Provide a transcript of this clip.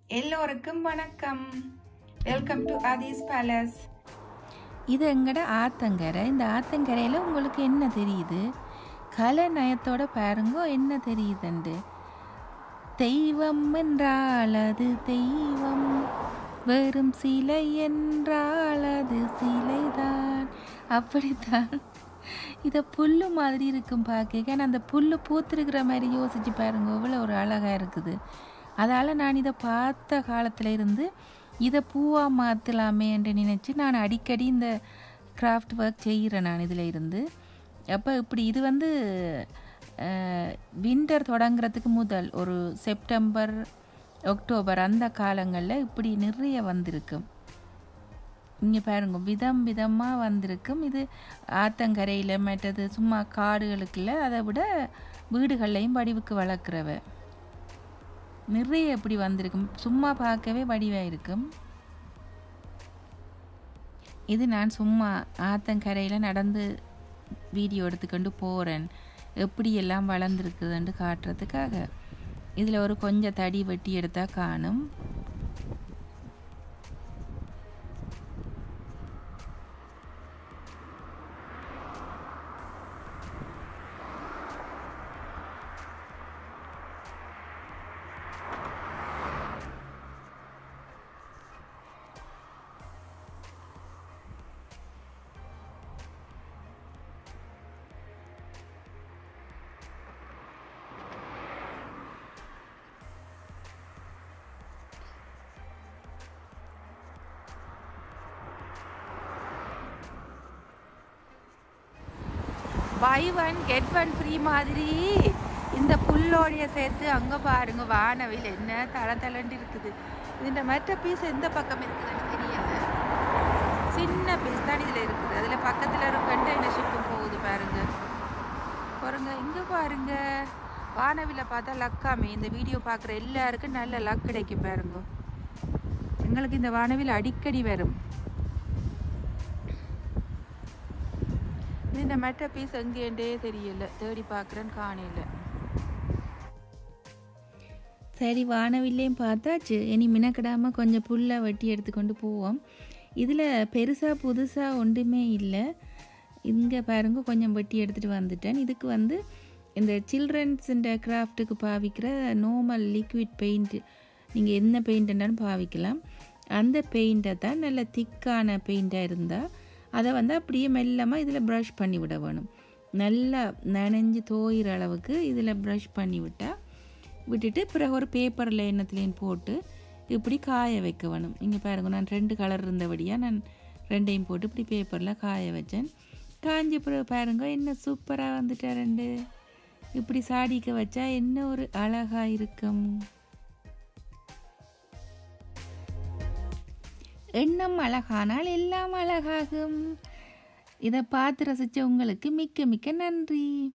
எல்லோருக்கும் வணக்கம். Welcome to athees palace. இது எங்கட ஆத்தங்கரை. இந்த ஆத்தங்கரையில் உங்களுக்கு என்ன தெரியுது? கலை நயத்தோட பாருங்க என்ன தெரியுதுண்டு. தெய்வம் என்றால் அது தெய்வம், வெறும் சிலை என்றால் அது சிலைதான். அப்படித்தான் இதை புல்லு மாதிரி இருக்கும் பார்க்க. ஆனால் அந்த புல்லு பூத்திருக்கிற மாதிரி யோசிச்சு பாருங்க, எவ்வளோ ஒரு அழகாக இருக்குது. அதால் நான் இதை பார்த்த காலத்தில் இருந்து இதை பூவாக மாற்றலாமே என்று நினச்சி நான் அடிக்கடி இந்த கிராஃப்ட் ஒர்க் செய்கிறேன் நான் இதில் இருந்து. அப்போ இப்படி இது வின்டர் தொடங்குறதுக்கு முதல் ஒரு செப்டம்பர் அக்டோபர் அந்த காலங்களில் இப்படி நிறைய வந்திருக்கும். இங்கே பாருங்க, விதம் விதமாக வந்திருக்கும். இது ஆத்தங்கரையில் மற்றது சும்மா காடுகளுக்குள்ள, அதை விட வீடுகள்லையும் வடிவுக்கு வளர்க்குறவ நிறைய இப்படி வந்திருக்கும். சும்மா பார்க்கவே வடிவாக இருக்கும். இது நான் சும்மா ஆத்தங்கரையில் நடந்து வீடியோ எடுத்துக்கொண்டு போகிறேன், எப்படியெல்லாம் வளர்ந்துருக்குதுன்னு காட்டுறதுக்காக. இதில் ஒரு கொஞ்சம் தடி வெட்டி எடுத்தால் காணும். Buy one get one free மாதிரி இந்த புல்லோடைய சேர்த்து அங்கே பாருங்க, வானவில் என்ன தளத்தலண்டு இருக்குது. இந்த மற்ற பீஸ் எந்த பக்கம் இருக்குதுன்னு தெரியல. சின்ன பீஸ் தான் இதில் இருக்குது. அதில் பக்கத்தில் ஒரு கண்டெய்னர் ஷிப்பும் போகுது பாருங்க. பாருங்க இங்கே பாருங்க, வானவில பார்த்தா லக்காமே. இந்த வீடியோ பார்க்குற எல்லாருக்கும் நல்ல லக் கிடைக்கும் பாருங்க. எங்களுக்கு இந்த வானவில் அடிக்கடி வரும். இந்த மற்ற பீஸ் எங்கேண்டே தெரியல, தேடி பார்க்குறேன்னு காணையில். சரி, வானவில்லையும் பார்த்தாச்சு. இனி மினக்கிடாமல் கொஞ்சம் புல்லாக வெட்டி எடுத்துக்கொண்டு போவோம். இதில் பெருசாக புதுசாக ஒன்றுமே இல்லை. இங்கே பாருங்க, கொஞ்சம் வெட்டி எடுத்துகிட்டு வந்துட்டேன். இதுக்கு இந்த சில்ட்ரன்ஸுன்ற கிராஃப்ட்டுக்கு பாவிக்கிற நார்மல் லிக்விட் பெயிண்ட், நீங்கள் என்ன பெயிண்ட்னாலும் பாவிக்கலாம். அந்த பெயிண்ட்டை தான் நல்ல திக்கான பெயிண்ட்டாக இருந்தால் அதை அப்படியே மெல்லமாக இதில் ப்ரஷ் பண்ணி விட வேணும். நல்லா நனைஞ்சு தோயிற அளவுக்கு இதில் ப்ரஷ் பண்ணி விட்டுட்டு பிறகு ஒரு பேப்பரில் எண்ணத்துலேயும் போட்டு இப்படி காய வைக்க வேணும். இங்கே பாருங்கள், நான் 2 கலர் இருந்தபடியாக நான் 2ஐயும் போட்டு இப்படி பேப்பரில் காய வச்சேன். காஞ்ச பிறகு பாருங்கள் என்ன சூப்பராக வந்துட்டா 2. இப்படி சாடிக்க வச்சா என்ன ஒரு அழகாக இருக்கும். எண்ணம் அழகானால் எல்லாம் அழகாகும். இதை பார்த்து ரசித்த உங்களுக்கு மிக்க மிக்க நன்றி.